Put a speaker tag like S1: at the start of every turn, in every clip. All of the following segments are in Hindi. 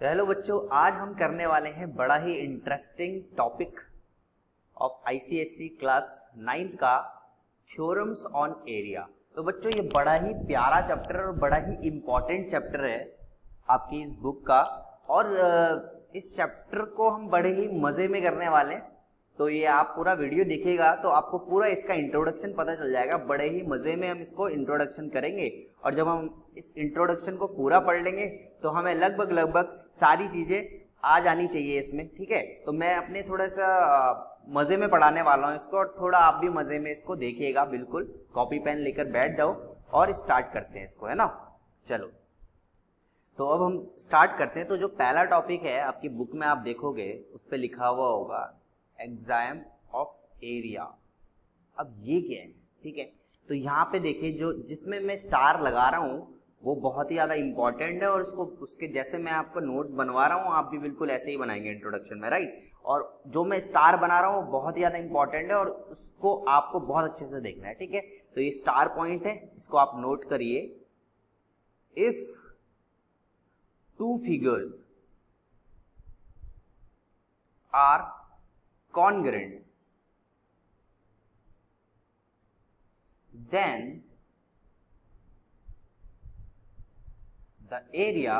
S1: तो हेलो बच्चों, आज हम करने वाले हैं बड़ा ही interesting topic of ICSE class 9th का थ्योरम्स ऑन एरिया। तो बच्चों ये बड़ा ही प्यारा चैप्टर और बड़ा ही इम्पोर्टेंट चैप्टर है आपकी इस बुक का, और इस चैप्टर को हम बड़े ही मजे में करने वाले हैं। तो ये आप पूरा वीडियो देखिएगा तो आपको पूरा इसका इंट्रोडक्शन पता चल जाएगा। बड़े ही मजे में हम इसको इंट्रोडक्शन करेंगे, और जब हम इस इंट्रोडक्शन को पूरा पढ़ लेंगे तो हमें लगभग सारी चीजें आ जानी चाहिए इसमें। ठीक है, तो मैं अपने थोड़ा सा मजे में पढ़ाने वाला हूँ इसको, और थोड़ा आप भी मजे में इसको देखिएगा। बिल्कुल कॉपी पेन लेकर बैठ जाओ और स्टार्ट करते हैं इसको, है ना। चलो तो अब हम स्टार्ट करते हैं। तो जो पहला टॉपिक है आपकी बुक में आप देखोगे उस पर लिखा हुआ होगा एग्जाम ऑफ एरिया। अब ये क्या है, ठीक है। तो यहाँ पे देखिए जो जिसमें मैं स्टार लगा रहा हूँ वो बहुत ही ज्यादा इंपॉर्टेंट है, और उसको उसके जैसे मैं आपको नोट्स बनवा रहा हूँ आप भी बिल्कुल ऐसे ही बनाएंगे इंट्रोडक्शन में, राइट। और जो मैं स्टार बना रहा हूँ बहुत ही ज्यादा इंपॉर्टेंट है और उसको आपको बहुत अच्छे से देखना है, ठीक है। तो ये स्टार पॉइंट है, इसको आप नोट करिए। If two figures are congruent, then the area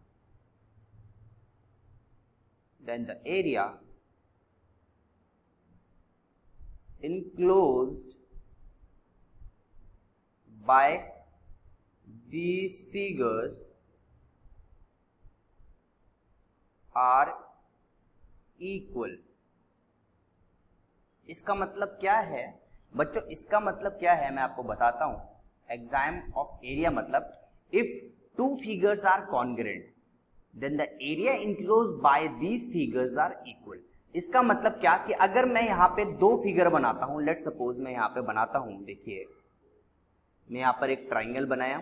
S1: enclosed by these figures are equal। इसका मतलब क्या है बच्चों, इसका मतलब क्या है मैं आपको बताता हूं। एग्जाम ऑफ एरिया मतलब if two figures are congruent then the area enclosed by these figures are equal. इसका मतलब क्या कि अगर मैं यहां पे दो फिगर बनाता हूं, लेट सपोज मैं यहां पे बनाता हूं, देखिए मैं यहां पर एक ट्राइंगल बनाया,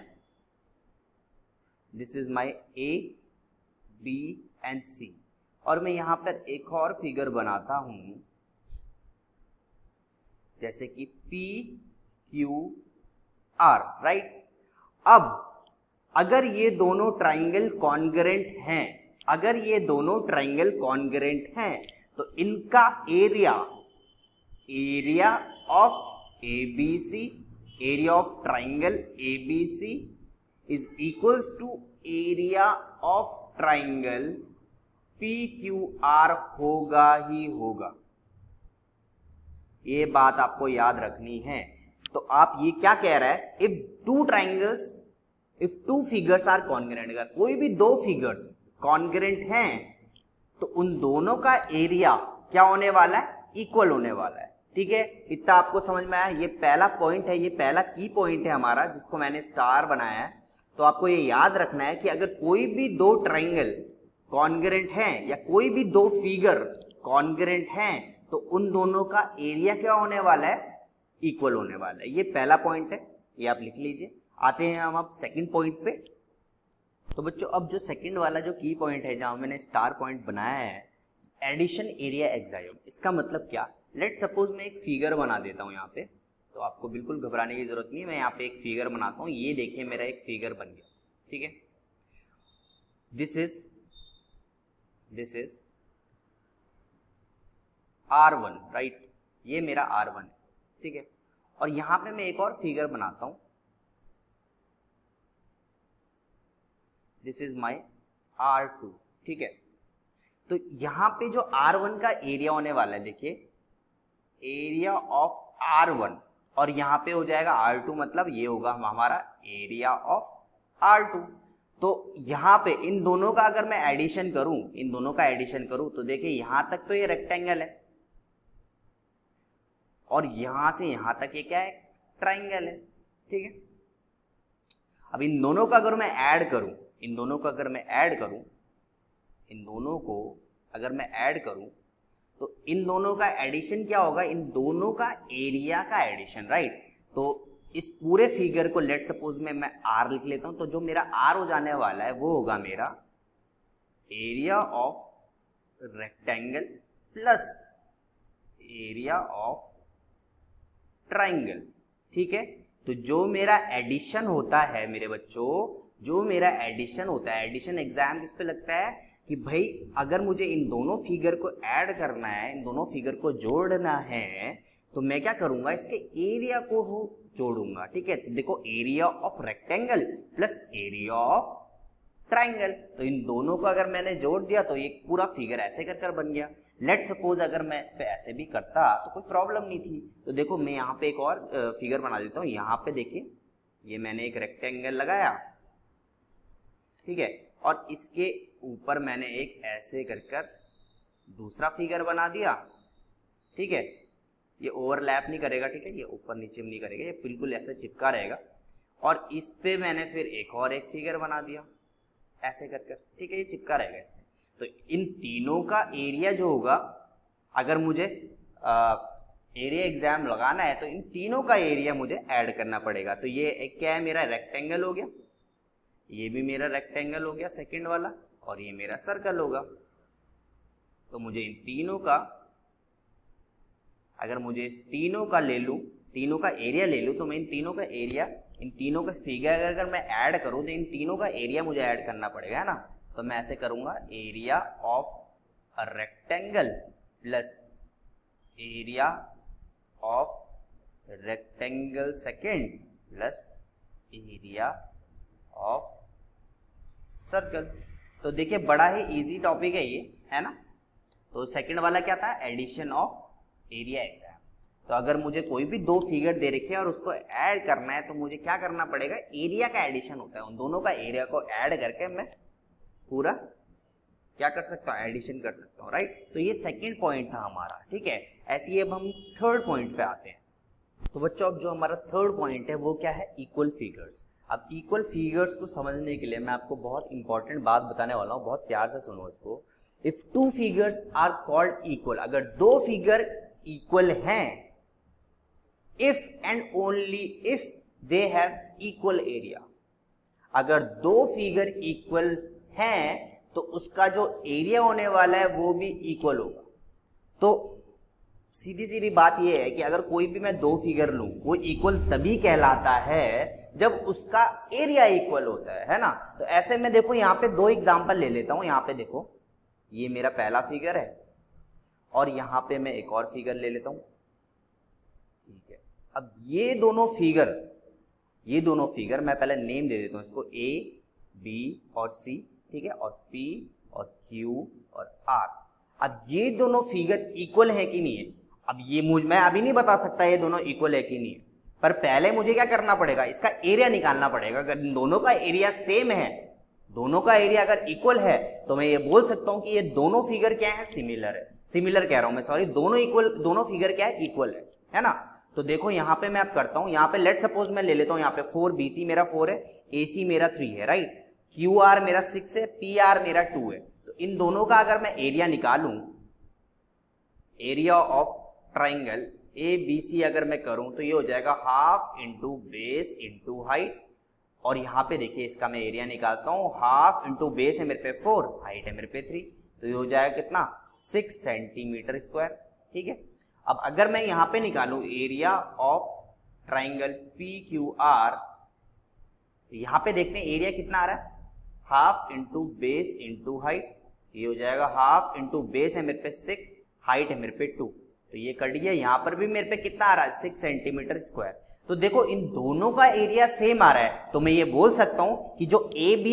S1: this is my A B and C, और मैं यहां पर एक और फिगर बनाता हूं जैसे कि P Q R, राइट। अब अगर ये दोनों ट्राइंगल कॉन्ग्रुएंट हैं, अगर ये दोनों ट्राइंगल कॉन्ग्रुएंट हैं तो इनका area of ABC, area of triangle ABC is equals to area of triangle PQR होगा ही होगा। ये बात आपको याद रखनी है। तो आप ये क्या कह रहा है, if two figures are congruent, अगर कोई भी दो फिगर्स कॉन्ग्रुएंट हैं तो उन दोनों का एरिया क्या होने वाला है, इक्वल होने वाला है। ठीक है, इतना आपको समझ में आया। ये पहला पॉइंट है, ये पहला की पॉइंट है हमारा जिसको मैंने स्टार बनाया है। तो आपको ये याद रखना है कि अगर कोई भी दो ट्राइंगल कॉन्ग्रुएंट हैं या कोई भी दो फिगर कॉन्ग्रुएंट हैं तो उन दोनों का एरिया क्या होने वाला है, इक्वल होने वाला है। ये पहला पॉइंट है, ये आप लिख लीजिए। आते हैं हम अब सेकंड पॉइंट पे। तो बच्चों अब जो सेकंड वाला जो की पॉइंट है जहां मैंने स्टार पॉइंट बनाया है, एडिशन एरिया एग्जाम। इसका मतलब क्या, लेट सपोज मैं एक फिगर बना देता हूं यहाँ पे, तो आपको बिल्कुल घबराने की जरूरत नहीं है। मैं यहाँ पे एक फिगर बनाता हूँ, ये देखिए मेरा एक फिगर बन गया, ठीक है। दिस इज R1, राइट, ये मेरा R1 है, ठीक है। और यहां पे मैं एक और फिगर बनाता हूं, दिस इज माय R2, ठीक है। तो यहां पे जो R1 का एरिया होने वाला है, देखिए एरिया ऑफ R1, और यहां पे हो जाएगा R2, मतलब ये होगा हमारा एरिया ऑफ R2। तो यहां पे इन दोनों का अगर मैं एडिशन करूं, तो देखिए यहां तक तो ये रेक्टेंगल है और यहां से यहां तक ये क्या है, ट्राइंगल है, ठीक है। अब इन दोनों का अगर मैं ऐड करूं, तो इन दोनों का एडिशन क्या होगा, इन दोनों का एरिया का एडिशन, राइट। तो इस पूरे फिगर को लेट सपोज में मैं R लिख लेता हूं, तो जो मेरा R हो जाने वाला है वो होगा मेरा area of rectangle plus area of triangle, ठीक है। तो जो मेरा एडिशन होता है मेरे बच्चों, जो मेरा एडिशन होता है, एडिशन एग्जाम किस पे लगता है, कि भाई अगर मुझे इन दोनों फिगर को ऐड करना है, इन दोनों फिगर को जोड़ना है, तो मैं क्या करूंगा, इसके एरिया को जोड़ूंगा। ठीक है, देखो area of rectangle plus area of triangle, तो इन दोनों को अगर मैंने जोड़ दिया तो ये पूरा फिगर ऐसे कर बन गया। लेट सपोज अगर मैं इस पे ऐसे भी करता तो कोई प्रॉब्लम नहीं थी। तो देखो मैं यहाँ पे एक और फिगर बना देता हूँ। यहाँ पे देखिए ये मैंने एक रेक्टेंगल लगाया, ठीक है, और इसके ऊपर मैंने एक ऐसे कर दूसरा फिगर बना दिया। ठीक है, ये ओवरलैप नहीं करेगा, ठीक है, ये ऊपर नीचे नहीं करेगा, ये बिल्कुल ऐसे चिपका रहेगा। और इस पे मैंने फिर एक और एक फिगर बना दिया ऐसे कर, ठीक है, ये चिपका रहेगा इससे। तो इन तीनों का एरिया जो होगा, अगर मुझे एरिया एग्जाम लगाना है तो इन तीनों का एरिया मुझे ऐड करना पड़ेगा। तो ये एक क्या है, मेरा रेक्टेंगल हो गया, ये भी मेरा रेक्टेंगल हो गया सेकंड वाला, और ये मेरा सर्कल होगा। तो मुझे इन तीनों का, अगर मुझे इस तीनों का ले लूं, तीनों का एरिया ले लूं, तो मैं इन तीनों का एरिया, इन तीनों का फिगर अगर मैं ऐड करूं तो इन तीनों का एरिया मुझे ऐड करना पड़ेगा, है ना। तो मैं ऐसे करूंगा, area of a rectangle plus area of rectangle second plus area of circle. तो देखिए बड़ा ही इजी टॉपिक है ये, है ना। तो सेकंड वाला क्या था, एडिशन ऑफ एरिया एग्जाम। तो अगर मुझे कोई भी दो फिगर दे रखे हैं और उसको ऐड करना है तो मुझे क्या करना पड़ेगा, एरिया का एडिशन होता है, उन दोनों का एरिया को ऐड करके मैं पूरा क्या कर सकता हूँ, एडिशन कर सकता हूँ, राइट। तो ये सेकंड पॉइंट था हमारा, ठीक है। ऐसे ही अब हम थर्ड पॉइंट पे आते हैं। तो बच्चों अब जो हमारा थर्ड पॉइंट है वो क्या है, इक्वल फिगर्स। अब इक्वल फिगर्स को समझने के लिए मैं आपको बहुत इंपॉर्टेंट बात बताने वाला हूँ, बहुत प्यार से सुनो इसको। If two figures are called equal, अगर दो फिगर इक्वल हैं, if and only if they have equal area, अगर दो फिगर इक्वल हैं तो उसका जो एरिया होने वाला है वो भी इक्वल होगा। तो सीधी सीधी बात यह है कि अगर कोई भी मैं दो फिगर लूं, वो इक्वल तभी कहलाता है जब उसका एरिया इक्वल होता है ना। तो ऐसे में देखो यहाँ पे दो एग्जांपल ले लेता हूं। यहाँ पे देखो ये मेरा पहला फिगर है और यहाँ पे मैं एक और फिगर ले लेता हूं, ठीक है। अब ये दोनों फिगर मैं पहले नेम दे देता हूं इसको, ए बी और सी, ठीक है, और पी और क्यू और आर। अब ये दोनों फिगर इक्वल है कि नहीं है, अब ये मैं अभी नहीं बता सकता ये दोनों इक्वल है कि नहीं है, पर पहले मुझे क्या करना पड़ेगा, इसका एरिया निकालना पड़ेगा। अगर दोनों का एरिया सेम है, दोनों का एरिया अगर इक्वल है, तो मैं ये बोल सकता हूं कि ये दोनों फिगर क्या है, सिमिलर है। सिमिलर कह रहा हूं मैं, सॉरी, दोनों फिगर क्या है, इक्वल है ना। तो देखो यहाँ पे मैं अब करता हूं, यहाँ पे लेट सपोज मैं ले लेता हूं, यहाँ पे 4 BC मेरा 4 है, AC मेरा 3 है, राइट। QR मेरा 6 है, PR मेरा 2 है। तो इन दोनों का अगर मैं एरिया निकालूं, एरिया ऑफ ट्राइंगल ABC अगर मैं करूं तो ये हो जाएगा half into base into height. और यहाँ पे देखिए इसका मैं एरिया निकालता हूं, हाफ इंटू बेस है मेरे पे 4, हाइट है मेरे पे 3, तो ये हो जाएगा कितना, 6 सेंटीमीटर स्क्वायर, ठीक है। अब अगर मैं यहाँ पे निकालूं एरिया ऑफ ट्राइंगल PQR, तो यहाँ पे देखते हैं एरिया कितना आ रहा है, half into base into height, ये हो जाएगा हाफ इंटू बेस है मेरे पे 6, हाइट है मेरे पे 2, तो ये कट गया। यहाँ पर भी मेरे पे कितना आ रहा है, 6 सेंटीमीटर स्क्वायर। तो देखो इन दोनों का एरिया सेम आ रहा है, तो मैं ये बोल सकता हूं कि जो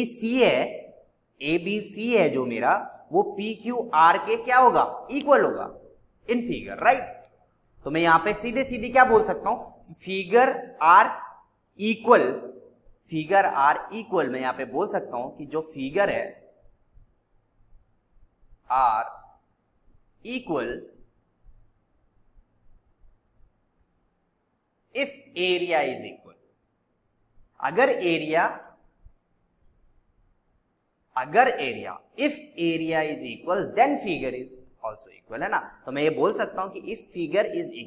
S1: ABC है जो मेरा, वो PQR के क्या होगा, इक्वल होगा इन फिगर, राइट। तो मैं यहां पे सीधे सीधे क्या बोल सकता हूं, फिगर आर इक्वल मैं यहां पे बोल सकता हूं कि जो फिगर है are equal if area is equal. If area is equal then figure is also equal, है ना। तो मैं ये बोल सकता हूं कि if figure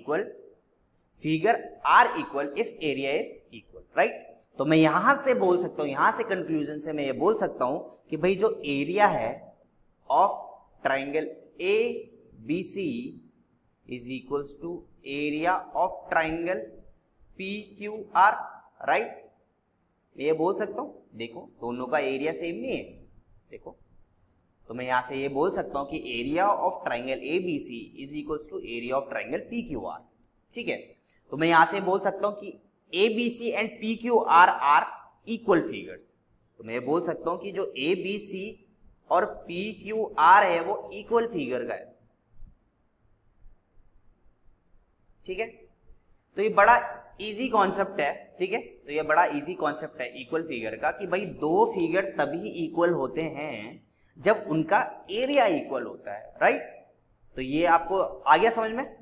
S1: are equal if area is equal, right. तो मैं यहां से बोल सकता हूं, यहां से कंक्लूजन से मैं ये बोल सकता हूं कि भाई जो एरिया है of triangle ABC is equals to area of triangle PQR, right. मैं ये बोल सकता हूं, देखो दोनों का एरिया सेम नहीं है, देखो तो मैं यहां से ये बोल सकता हूं कि area of triangle ABC is equals to area of triangle PQR। ठीक है, तो मैं यहां से बोल सकता हूं कि ABC and PQR are equal figures. तो मैं बोल सकता हूं कि जो ABC और PQR है वो इक्वल फिगर का है। ठीक है, तो ये बड़ा इजी कॉन्सेप्ट है। ठीक है, तो ये बड़ा इजी कॉन्सेप्ट है इक्वल फिगर का कि भाई दो फिगर तभी इक्वल होते हैं जब उनका एरिया इक्वल होता है, राइट। तो ये आपको आ गया समझ में।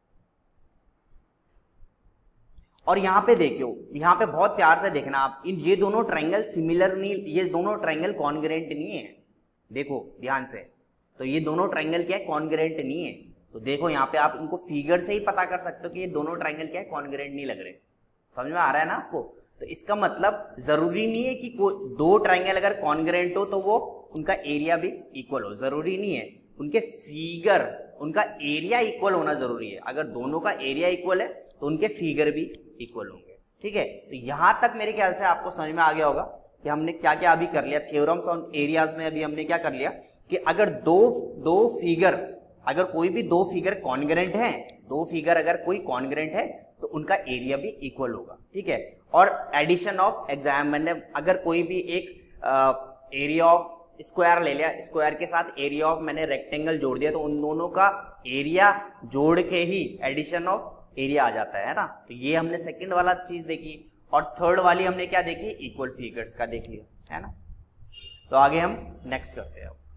S1: और यहां पे देखियो, यहां पे बहुत प्यार से देखना आप, इन ये दोनों ट्रायंगल सिमिलर नहीं, ये दोनों ट्रायंगल कॉन्ग्रुएंट नहीं है। देखो ध्यान से, तो ये दोनों ट्रायंगल क्या है, कॉन्ग्रुएंट नहीं है। तो देखो यहाँ पे आप इनको फिगर से ही पता कर सकते हो कि ये दोनों ट्रायंगल क्या है, कॉन्ग्रुएंट नहीं लग रहे। समझ में आ रहा है ना आपको। तो इसका मतलब जरूरी नहीं है कि दो ट्रायंगल अगर कॉन्ग्रुएंट हो तो वो उनका एरिया भी इक्वल हो, जरूरी नहीं है। उनके फिगर, उनका एरिया इक्वल होना जरूरी है। अगर दोनों का एरिया इक्वल है तो उनके फिगर भी इक्वल होंगे। ठीक है, तो यहां तक मेरे ख्याल से आपको समझ में आ गया होगा कि हमने क्या क्या अभी कर लिया। थ्योरम्स ऑन एरियाज में अभी हमने क्या कर लिया कि अगर दो फिगर, अगर कोई भी दो फिगर कॉन्ग्रुएंट है, दो फिगर अगर कोई कॉन्ग्रुएंट है तो उनका एरिया भी इक्वल होगा। ठीक है, और एडिशन ऑफ एग्जाम, मैंने अगर कोई भी एक एरिया ऑफ स्क्वायर ले लिया, स्क्वायर के साथ एरिया ऑफ मैंने रेक्टेंगल जोड़ दिया, तो उन दोनों का एरिया जोड़ के ही एडिशन ऑफ एरिया आ जाता है ना। तो ये हमने सेकंड वाला चीज देखी। और थर्ड वाली हमने क्या देखी, इक्वल फिगर्स का देख लिया है ना। तो आगे हम नेक्स्ट करते हैं।